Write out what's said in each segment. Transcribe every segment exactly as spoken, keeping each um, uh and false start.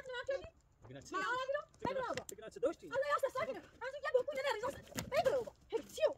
ما أنا بيرو الله يا أستاذ ساكنة أنا جاب بكون أنا رجال بيرو هيك تيو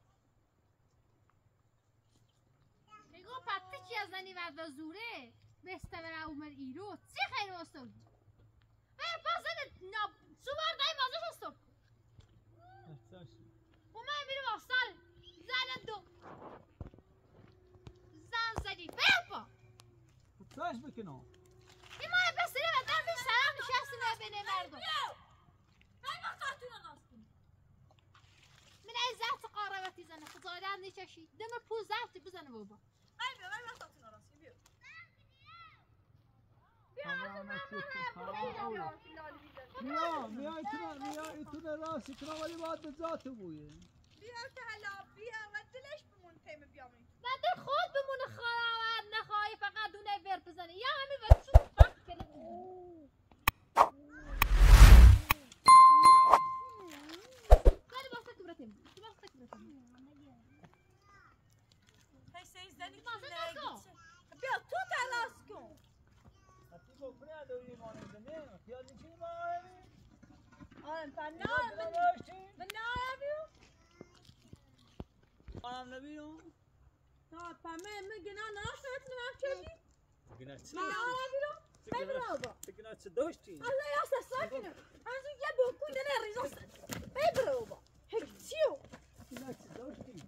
زوره به دستور عمر ایرو چی خیر استاد ای پاسد ناب سوار دای مازش استاد و من میرم آسال زن دو زن زدی بپا تاش بکنم این مال بسیره و در بیش سرم نشستی و بینه مردم من از زهت قاربتی زنه خزادر نچشی دمر پو زهتی بزنه بابا ای بیا من وقتاتون راستی بیا بیا بیا ایتونه بیا ایتونه راستی کنم ولی باید به ذات بویه بیا که حالا بیا و دلش بمون تیم بیامین من دل خود بمونه خواهد نخواهی فقط دونه ور بزنه یا همین و چون فقط کنه ولی باسته کبرتیم باسته کبرتیم هی سیزدنی باسته نکن بیا تو تلاس کن حتی بکنه ادوی ماننده نه خیال نکنی با آرمی آره فنا من نه بیو آرم نبینم نه پامه میگنا ناشت نه چی بگنا چی من نه بیو بگو بابا بگنا چی داشتی الله یا ساکنه از یه بکون نه ریزاست بگو بابا هیچیو بگنا چی داشتی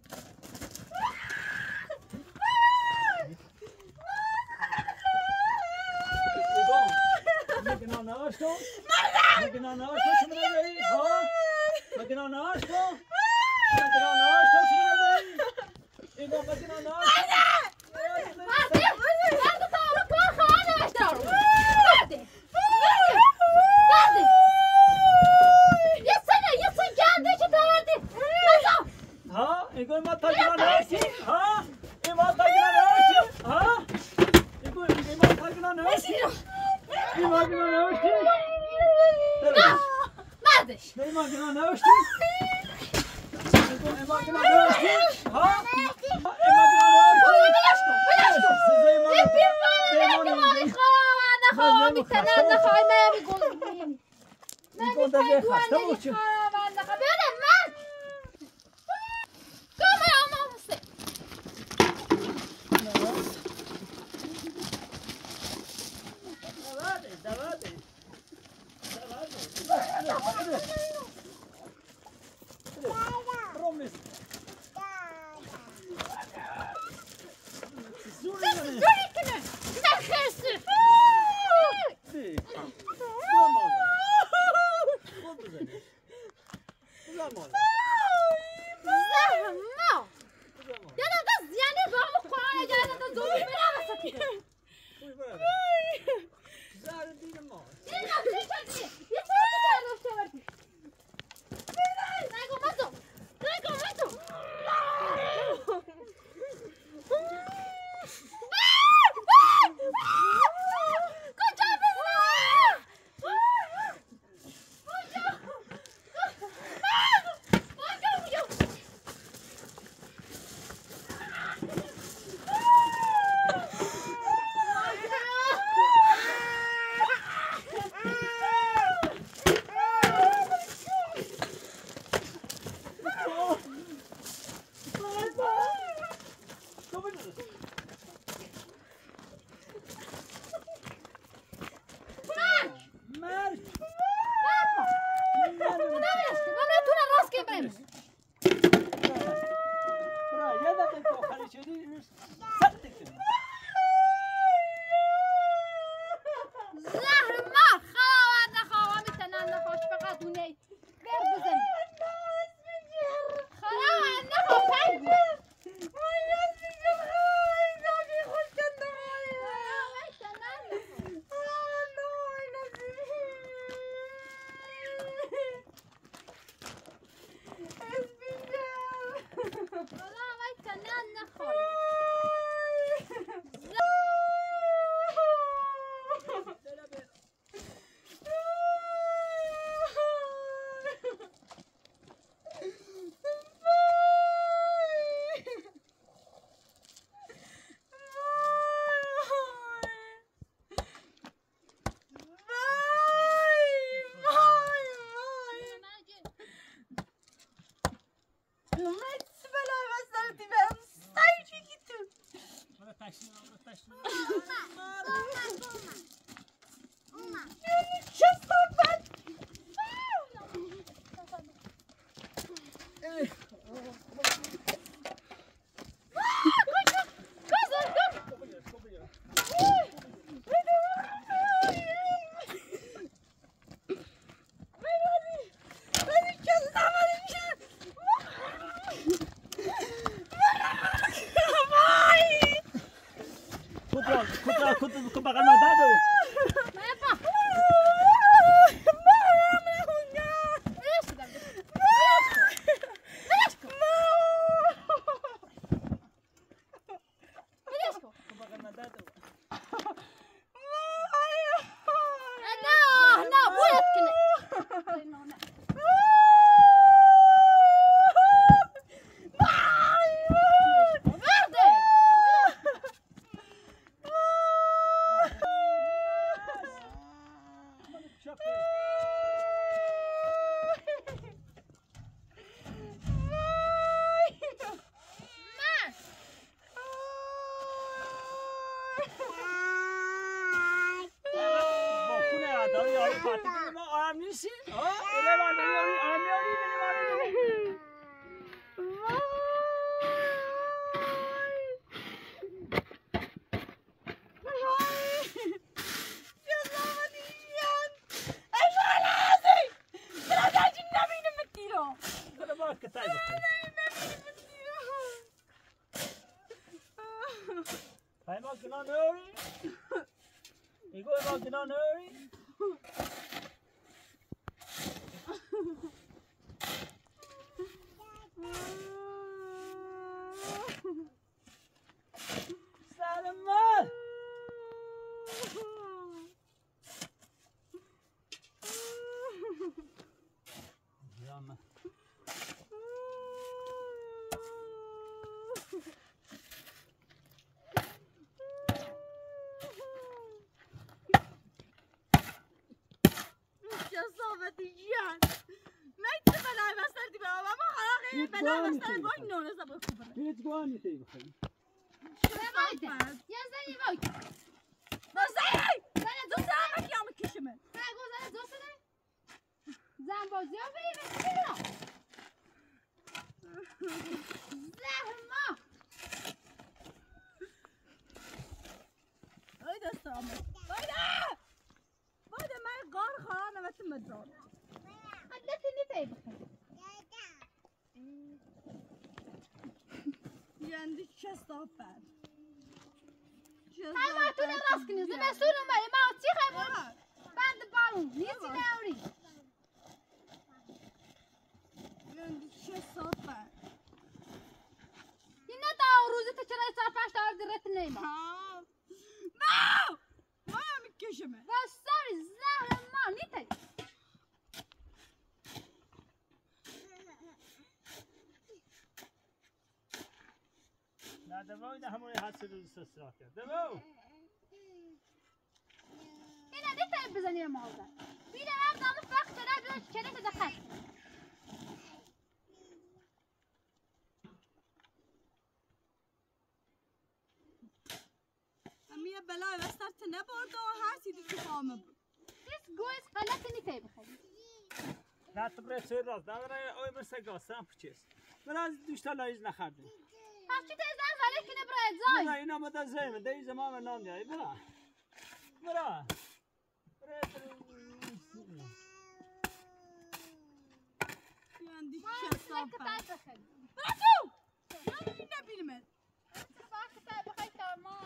مگنا ناشتو مگنا ناشتو چی منظری ها مگنا ناشتو مگنا ناشتو چی منظری ایگو مگنا ناشتو مرده مرده تا رو کار خواهد نوشتارو مرده مرده یه سنه یه سن گنده چه دارده نزا ها ایگو ما تاگنا ناشتی ها ای ما تاگنا ناشتی ها ایگو ای ما تاگنا ناشتی ای ما تاگنا ناشتی مردش ای ما تاگنا ناشتی ایگو ای ما تاگنا ناشتی ها ای ما تاگنا ناشتی بلش کن بلش کن یه پیرمانه نمیتوانی خواهد نخواهد میتنه نخواهی من میگون نمیتوانی خواهد نخواهد بیاده من گامه آمام حسین دواده دواده دواده رومس زوری زوری کنه نه خرسه دی خوب بزنی خود کو بغل ما دادو دوای ده همون حس روز سسرات کرد دوو اینا دیتا بزنی ماوزه بیده هم دامه فقط داره بیده چکنه تا دقیق امیه بلای وستر نبرد و هر چیزی تو خامه بود ایس گویز غلطی نیتی بخیلی نه تو برای سوی راست داره اوی برسه گاستم پچیست من از دوشتا لایز نخردیم هرچی تیز در خاله کنه برای زای نه اینا بده زیمه ده ایز ما نام دیایی برا برا برا یاندی ما چه صافه کتای بخیلی برا تو یاندی نبیلمه با کتای بخیلی تا ما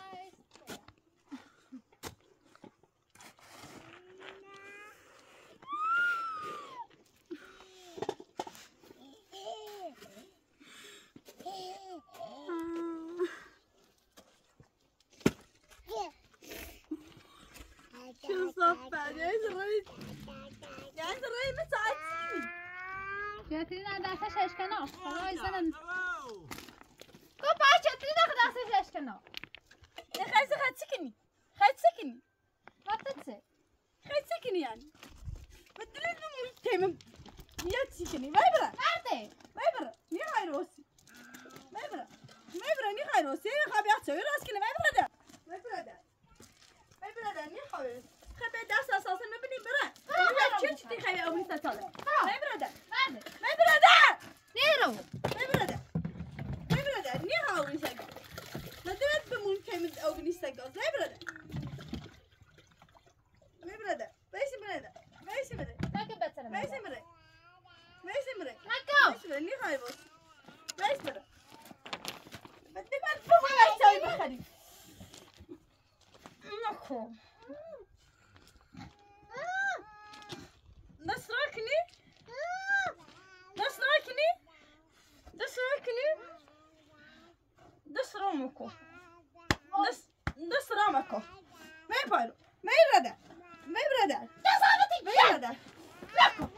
شو صافه جايز الرئيس جايز الرئيس مساعدتيني جاترينا دستش اشکنه خدای زنن تو باید جاترينا دستش اشکنه يا خايسة خايت سكني خايت سكني ما تنسى خايت سكني يعني بدلين من تيمم يا سكني ما يبرا مرده ما يبرا ني هاي روسي ما يبرا ما يبرا ني هاي روسي خابي احسوي راس كنا ما يبرا ده ما يبرا ده ما يبرا ده ني هاي خابي داس اساسا ما بني برا ما شفت تي خابي او بنت طالع ما يبرا ده مرده ما يبرا ده نيرو ما يبرا ده ما يبرا ده ني هاي ساق ما درت بمون كيمد او بني ساق ما يبرا ده ما يبرا ده ما يسمى ده ما يسمى ده تاكل بتسلم ما يسمى ده ما يسمى ده هكو ما يسمى ني هاي بس ما يسمى ده بدي ما تفهم ما تسوي بخري خو دست راکنی دست راکنی دست راکنی دست رامکو دست دست رامکو می پایرو می برادر می برادر دست آمدی می برادر نکو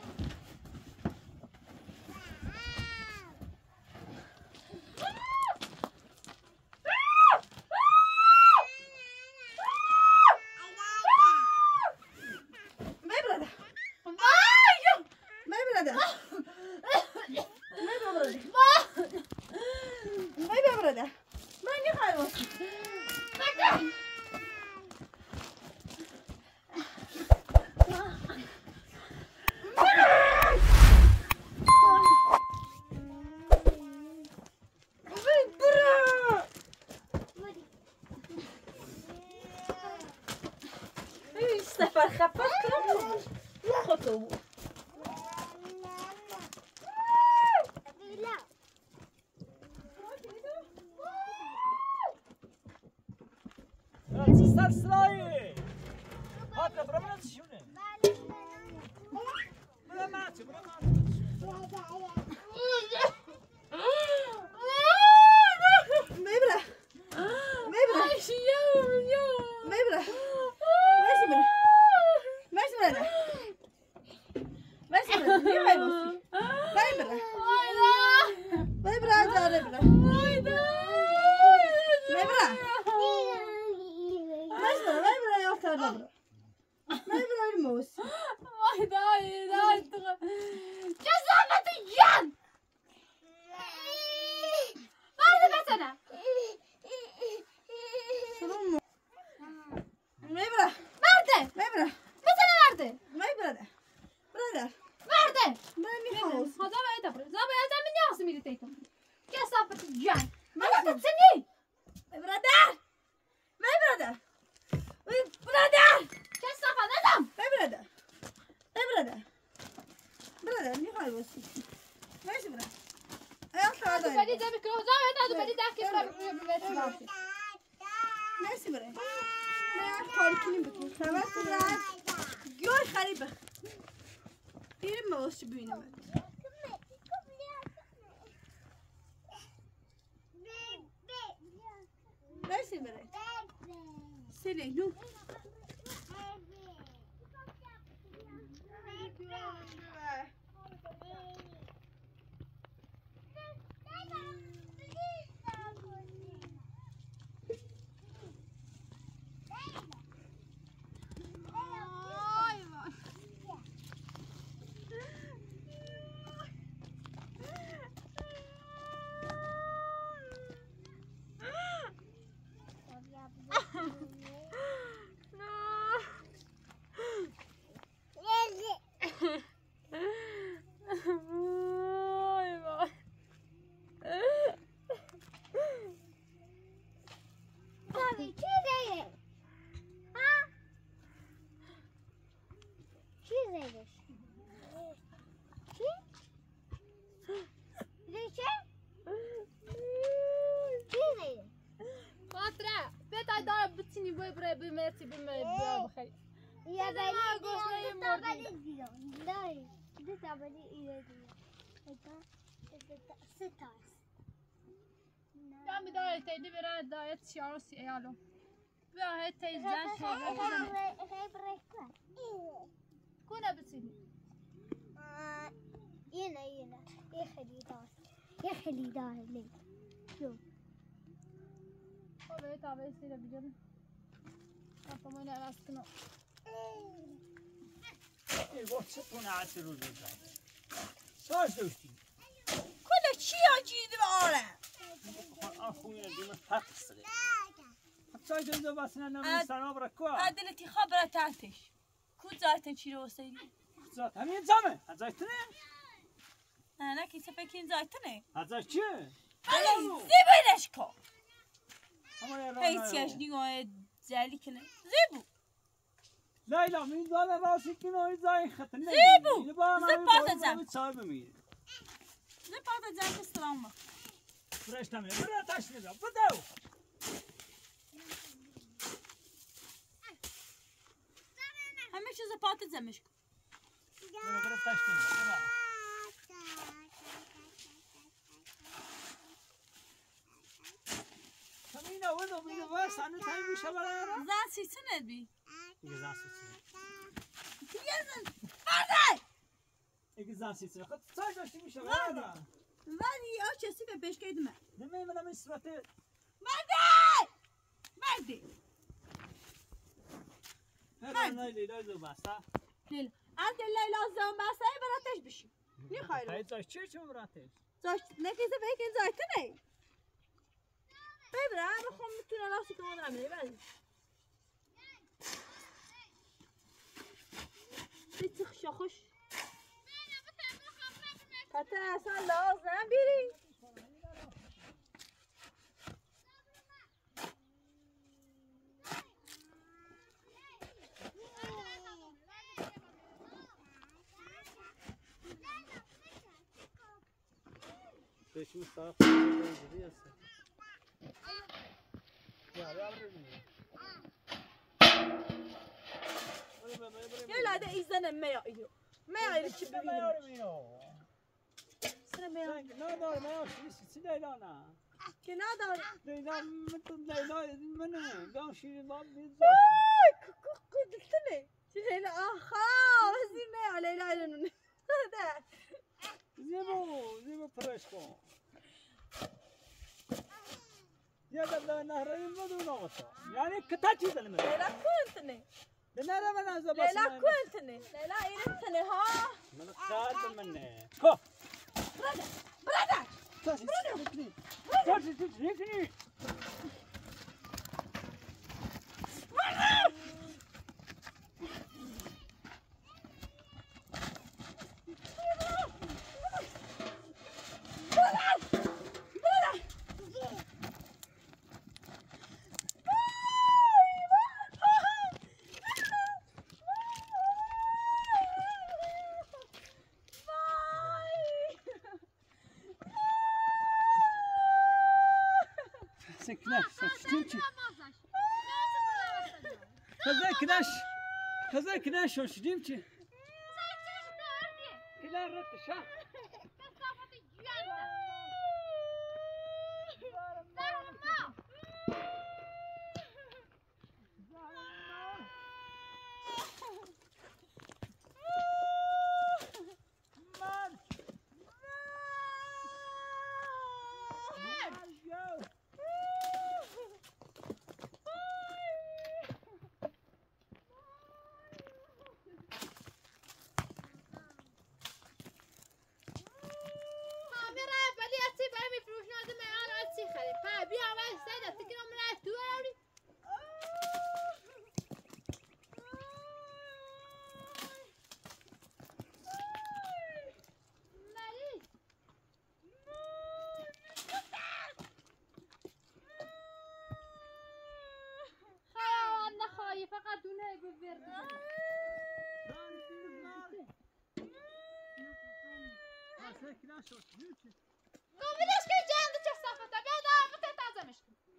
سفر خفت کنم خطو سلسلایی هات برامون چیونه برام چی برام میبره میبره میبره ماشي برادر ماشي برادر مين ما يبصي باي برا باي برا جاري برا باي برا ماشي برا باي برا يا اختي برا باي برا الموس واي داي داي جزمة الجن هذا مثلا ميبرا مرده ميبرا مثلا مرده ميبرا برادر مرده ماني خلاص هذا ما يدبر زابا هذا من ياسم اللي تيتم كسافة الجن ما ماشي. تتسني برادر ميبرا برادر كسافة ندم ميبرا ميبرا برادر مي خلاص ماشي برا اي اطلع هذا هذا بدي دبك زابا هذا بدي داك كيف ماشي برا نه کاری کنیم بکنیم خبر کنم گوی خریبه بیریم مواشی بینیم ماشي برا سیلی نو بمرتي بما بخير يا بني ده تابلي ديو لا ده تابلي إيه ديو هذا ده ستاس يا مداية تيدي برا داية شارسي ايالو بيا هاي تيزان شيء غيب ريكوا كونا بتسيني ينا ينا يا خليدار يا خليدار لي شوف هو بيت عبي سيرة بجنة أطمئن على أسكنه ای وقت چطور نعتی رو روزه ساز دوستی کل چی آجیدی به آره آن خویه دیمه پاک سره حتی جنده بسنه نمی سنا برکوا عدلتی خبره تحتش کود زایتن چی رو وسیدی زاد همین زمه ازایتنه نه نه کسی فکر زایتنه ازای چیه ولی زیبایش کن همه هیچیش نگاه زلی کنه زیبو لیلا من داله راسی کنه ای زای ختنه زیبو زب پات زن صاحب میره زب پات زن که سلام با فرشته میره برای تاش نگاه بدو پات زمش کن برو برو تشتیم همین اول و بیرو و سانه تایی میشه برای را زن سیچه ندی دیگه زن سیچه دیگه زن برده دیگه زن سیچه خود سای داشتی میشه برای را ولی آه چسی به پیش که ایدمه نمی منم این صورت مرده مرده هر نای لیلا دو بسته لیلا انت لیلا زن بسته براتش بشی میخوای رو تایی زاش چیه چه مراتش زاشت نکیزه بیکن زایته نه ببره بخوام میتونه راستی که من رمیده بله بیتی خوش حتی اصلا لازم بیری بشون صاف کنید هست یه لاده ایزن میا ایو میا ایو چی ببینیم سر میا نه دار ما چی لیلا نه که نداره لیلا من لیلا منه دام شیر ما بیزاش قدلتني شيلين اخا وزي ما على لا لا ده زيبو زيبو فرش کن يا ده نهر ما دون وطا يعني كتاچي دل من لا كنتني بنار من زباس لا كنتني لا ايرتني ها من خاد منه كو برادة برادة تاسي تاسي تاسي تاسي سكنة سكنتي هذا كناش هذا كناش وش ديمتي كلا رتشا فقط دونه ببرد قوميش كي جاي عندك صفة بعد متى تعزمش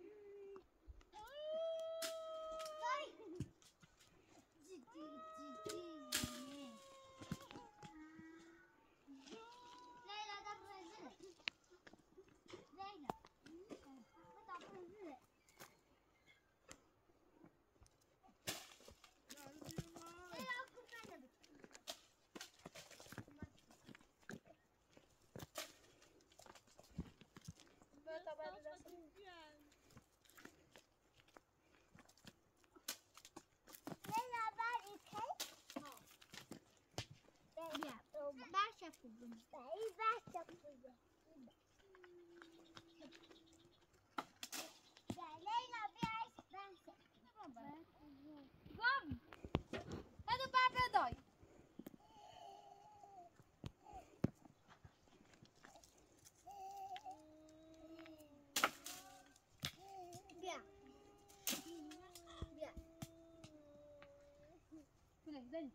زين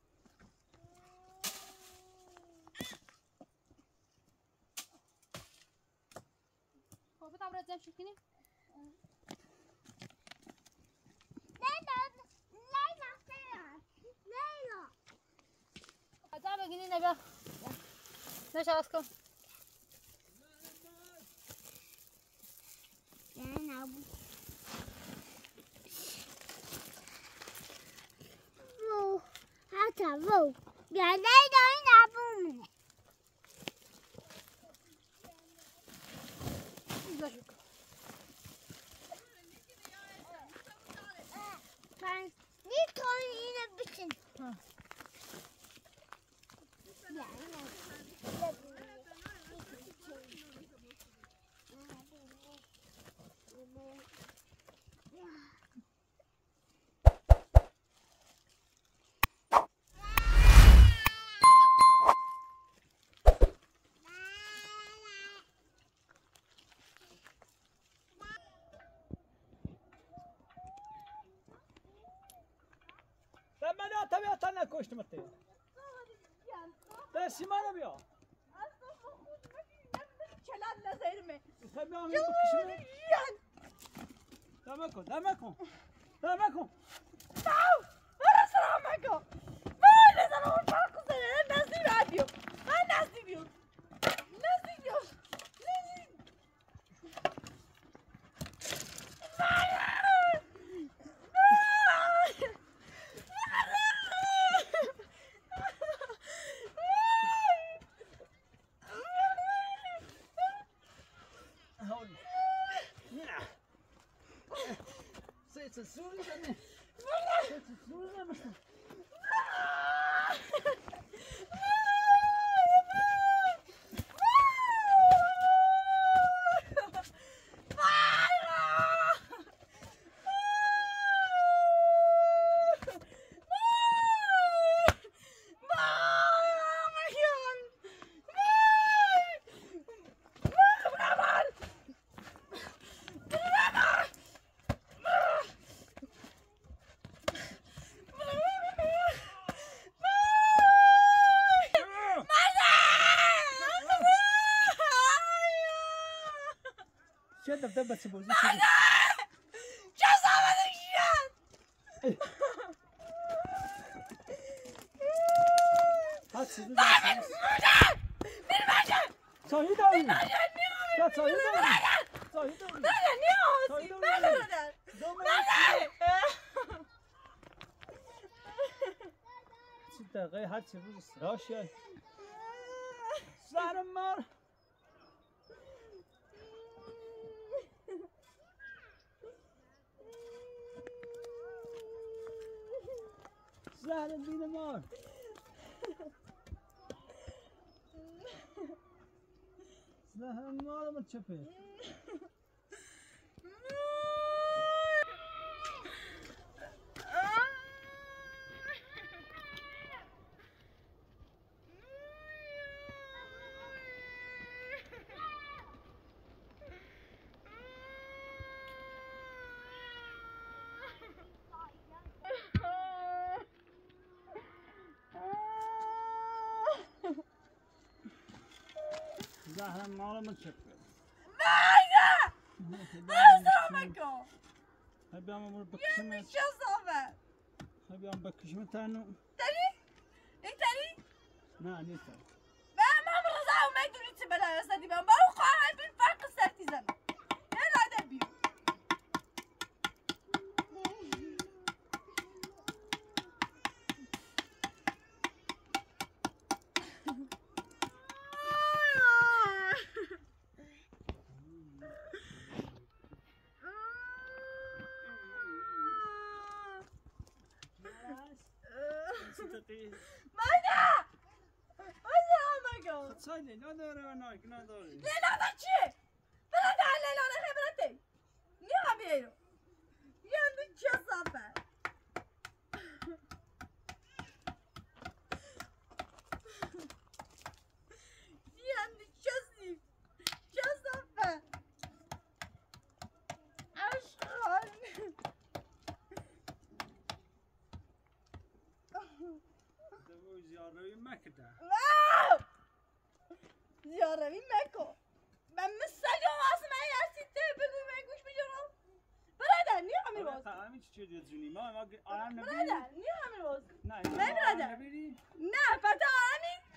هو بتعبر ازاي شوفيني ليلى ليلى ليلى نگینی نگاه نشاست کن نه نبود وو حتی وو بیاده دایی نبومونه من میتونی اینو بچین من طبیعتا نکشتم ات دستی منو بیا چلان نظرمه خبیام این بکشم دمه کن دمه کن دمه کن ناو برا سلام کن من نظرم اون فرق کنه نزدیک بیو من نزدیک بیو نزدیک بیو نزدیک It's a Susan. It's a Susan. شد دبدبة سبوزي شد جزا بدشيان هات سيدي صحيح داوي لا صحيح داوي صحيح داوي لا نيوسي ستة غير هات سيدي راشيا زهر مار زهر الدين مار زهر مار ما تشوفه زهر مار ما تشوفه ماذا أسرمكم هبي عم بكشمت يعني شو صابت هبي عم بكشمت عنه تاني إيه تاني لا نيتا ما ما مرزعوا ما يدري تبلا يا سيدي ما بروح على بالفرق سرتي زنا يلا دبي ماذا؟ ماذا عملكم؟ صايلي لا دوري وناك لا دوري ليلى هذا شيء بلد على ليلى أنا خبرتي نيها بيرو يعني شو صافة يعني شو سيف شو صافة أشخال دبو زيارة مكة واو زيارة مكة من مسجون اسمعي يا ستة بقول ما يقولش بجرب برادر ني عمي باز همین چی چیزی جونی ما ما آرام نبی برادر ني عمي باز نه ما برادر نبی نه فتا آنی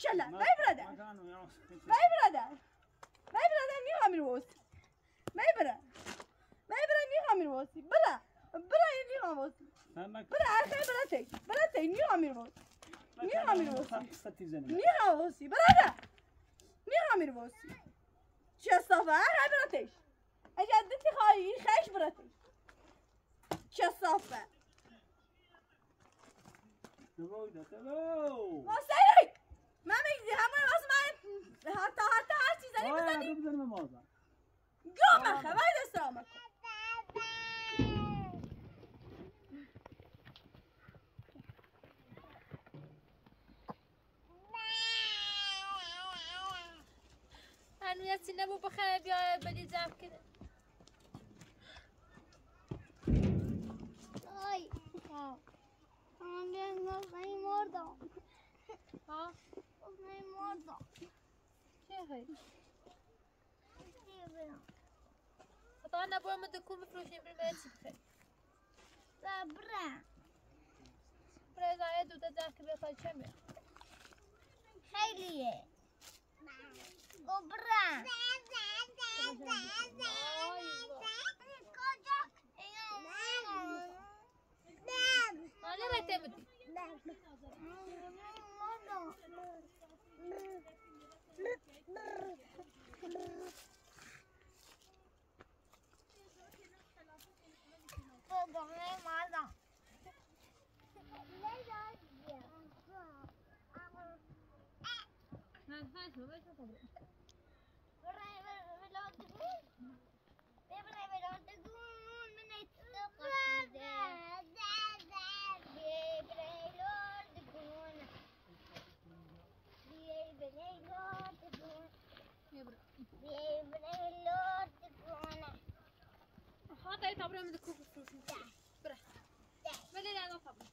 شلا ما يبرده ما يبرده ما يبرده نيها من وسط ما يبره ما يبره نيها من وسط برا برا نيها وسط برا أخي براتي براتي نيها من وسط نيها من وسط نيها وسط برا نيها من وسط چه صافه أخي براتيش أجدتي خاي خايش براتي چه صافه تبو ده تبو ما سيري ما میگی همون واسه من حتی حتی هر چیزی بزنی آه بزنم مازن گم خبر دستم کن هنو یه سینه بو بخره بیا بدی جمع کنه آی آنگه نگاهی مردم ها نگاهی مردم چه خیلی؟ چی برم خدا نباید ما دکون بفروشیم بریم باید چی بخیر برم برای زایه دوتا جمع که بخوای چه میرم خیلیه گو برم مالی رایته بودی خاطر طبرا من دكون بفروشیم برا ولی نه طبرا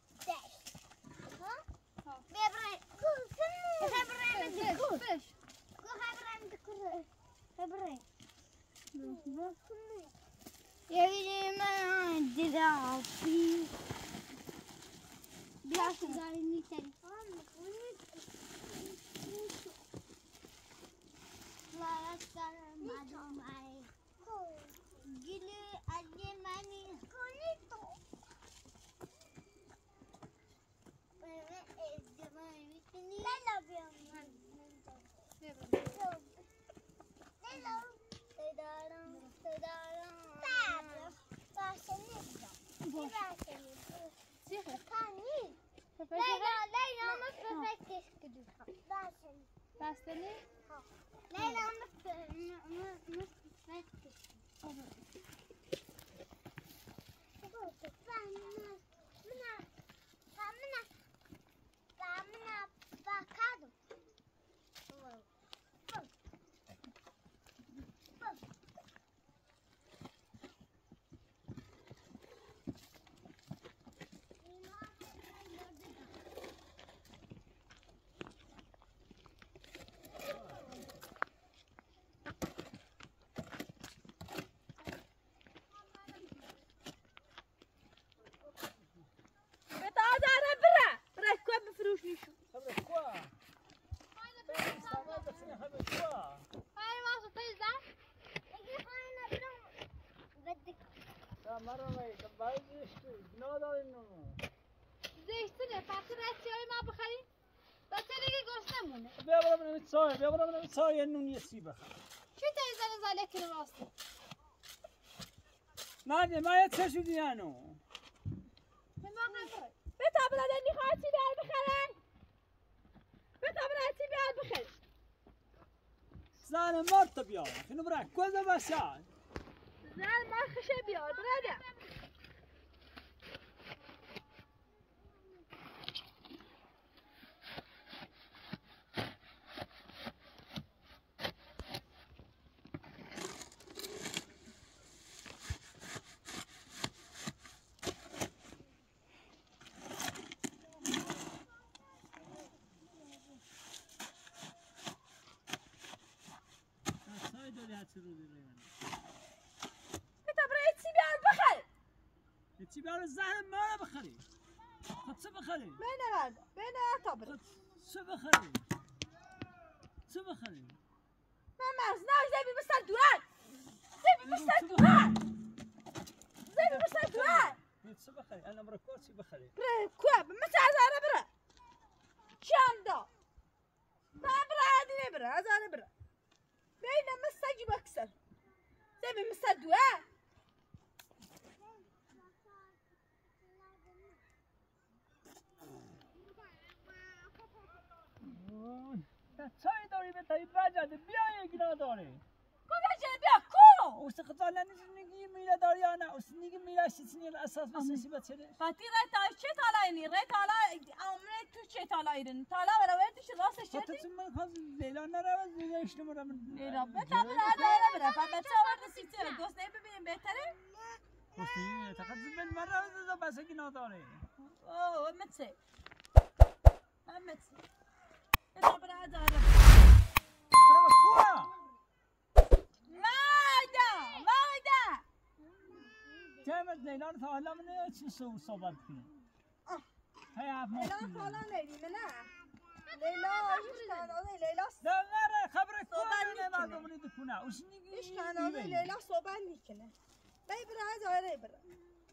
یه من دیدم بیا شداری نیتری لارستان مادام ای گلی اگه منی کنی تو لیلا بیام من لیلا تدارم تدارم باب باشه نیستم باشه نیستم چیه؟ کانی لیلا لیلا ما بفکرش کدوم باشه بستنی؟ لیلا ما بفکرش مرة ما يتبعي زيشتو بنادر إنه زیشته نه فقط رسی های ما بخریم بچه دیگه گوش نمونه بیا برام نمیت سایه بیا برام نمیت سایه نون یه سی بخر چی تایی زن زاله کنه واسه نه ما یه چه شدی هنو من واقعا برای به تابلا دنی خواهد چی بیار بخرن به تابلا چی بیار بخیر زن مرت بیار خیلی برای کوزه بسیار زن ما خشه بیار براده چی بیار زن ما بخری خود چه بخری بینه ورده بینه تابلا چه بخری چه بخری؟ من مرز نه زیبی بستر دوان زیبی بستر دوان زیبی بستر دوان چه بخری؟ انا برا کو چی بخری؟ بره کوه مثل هزاره بره چند دا من بره عادی نبره هزاره بره بینه مثل جیب اکسر زیبی مثل دوان چای داری به تایی بجده بیا یک نداری کجا بیا کو اوست خطاله نیست نگی میره داری یا نه اوست نگی میره شیطنی اساس بسیسی بچه فاتی ره تا چه تالا اینی ره تالا عمره تو چه تالا ایرن تالا برای توش راستش تو چه من خواست لیلا نره لیلا اشتم رو من لیلا بتا بره هزاره بره فقط بچه آورده سیچه گسته ببینیم بهتره گسته تقدر من مرا بس کی نداری اوه متسه متسه بتا بره هزاره برو کو مایدا مایدا جامد لیلا تا حالا من چه سو صحبت کنی هی اف ما لیلا حالا نیدیم نه لیلا ایش کاناله لیلا نه نه خبر کو صحبت نه نکنه. مردم نیست کنه اوست نگی ایش کاناله لیلا صحبت میکنه بای بره هزاره بره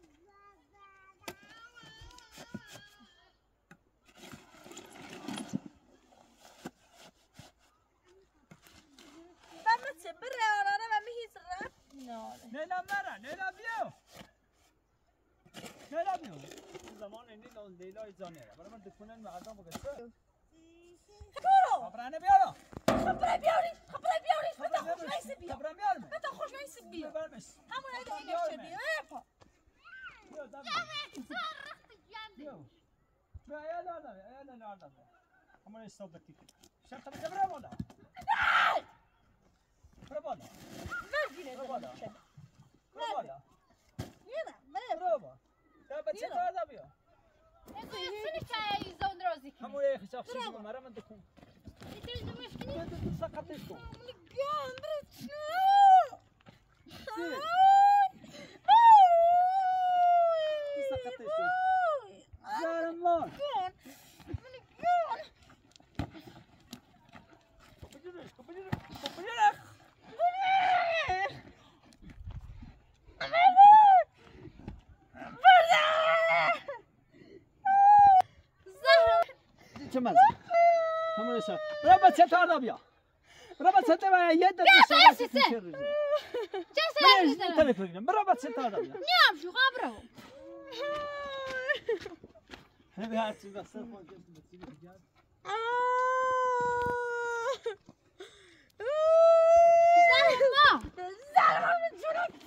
متسه بره آنانه و میهیز رفت نه لیلا مرا لیلا بیو لیلا بیو زمان اینی لون لیلا زانه برای من دکونن مردم بگذار برو خبرانه بیارم خبره بیاری خبره بیاری بتا خوش نیست بیا خبرانه بیارم بتا خوش نیست بیا برمش همون ایده اینه چه بیا ایپا بیو دم بیو بیو یا نه نه یا نه نه نه همون استوب بکی شرط بده برو بالا برو بالا نگیره برو بالا دارم برو بالا نه نه برو بالا تا بچه تو آدا بیو سنی چای زون روزی کنی همون یه خشاف شیش مرا من دکون میتونی مشکنی تو تو ساقطش کن نگان برچنو تو ساقطش کن زارمان بجرش بجرش بجرش چه مزه همون شب برو بچه تا آدا بیا برو بچه تا بیا یه دو بیا سه سه چه روزی چه سر برو میزنم تلفن بگیرم برو بچه تا آدا بیا نیم شو خبره هی هر چی بس سر خود جسم بچی بگیرد زهما زهرم جونك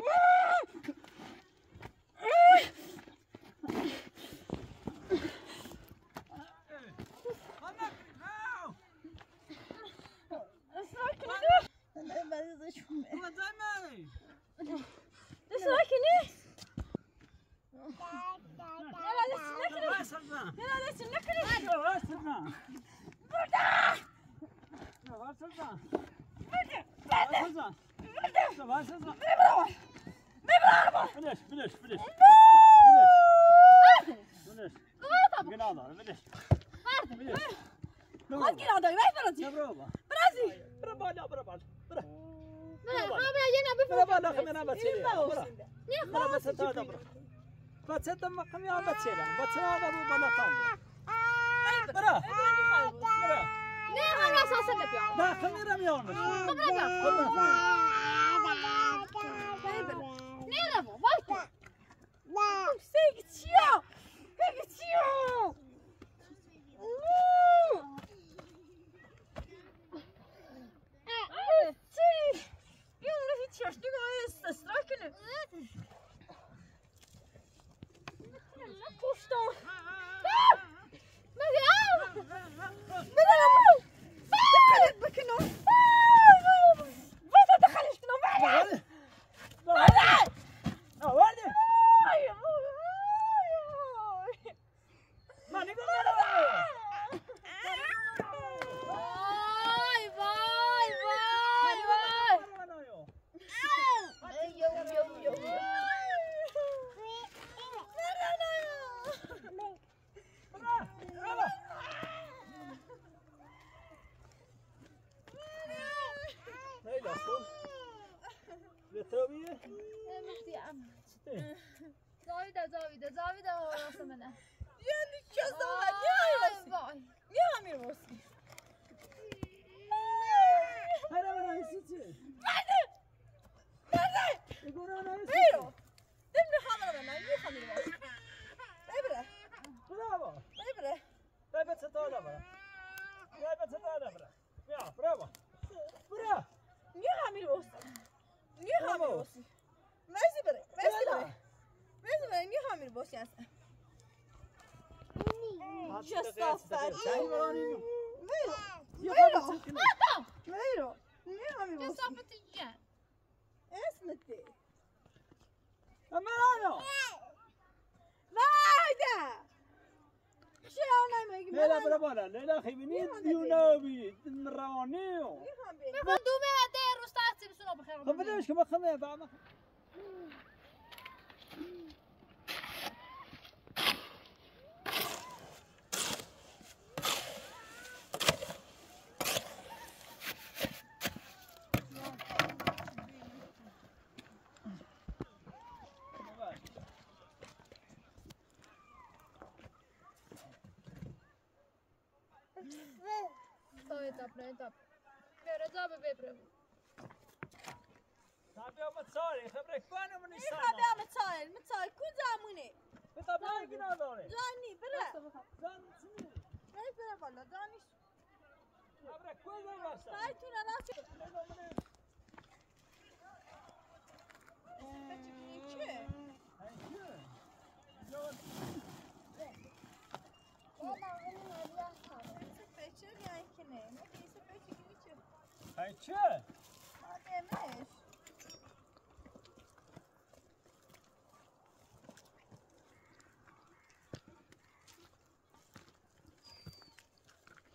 Finish, finish, finish. Finish. Genau, finish. Finish. خود گیر آدایی باید برازی برو برازی برو بالا برو بالا برو نه خبره یه نبی برو بالا خمنا بچه برو نه برو بچه تا برو بچه تا مقام یا بچه بچه آقا برو بالا تام برو برو نه هم اساسا نبیا نه خمنا میام خبره بیا نه نبو وایت سیگی چیا سیگی چیا چی یه اونه هیچ چشتی که آیه استرا کنه پشتم مگه بدم دخلت بکنم واسه دخلش کنم آورده آورده من نگاه ندارم وای وای وای وای یو یو یو زاویده زاویده زاویده واسه منه یعنی چه زاویده یه هایی وای یه همین واسی هر من هستی چی؟ برده برده بگو نه نه بیرو دم خبر من یه همین واسی ببره برافو ببره ببر ستاره برا ببر ستاره برا بیا برافو برا یه همین واسی یه همین واسی مزی بره مزی بره مزی بره یه همین واسی هست کثافت بیرو بیرو بیرو یه همین واسی کثافت چیه اسمت دی امرانو وایده شو نمیگی لیلا برا بالا لیلا خیبینی دیوناوی مرانیو میخوام دومه ده روز تحصیل سونو بخیر خب بدهش که بخمه با Stavit upp, nej upp. Göra så här bebra. تابع متصاري خبرك كونه من این خبر متسایل متسایل کجامونه بتابع کی نداره جانی بره زن چی نه بره بالا دانش خبرك کجا واسه سایتون راست چه سپیچه بیاین که نه نه سپیچه که نیچه های چه آدمش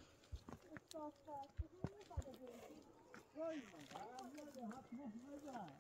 وای من هات مخ نزن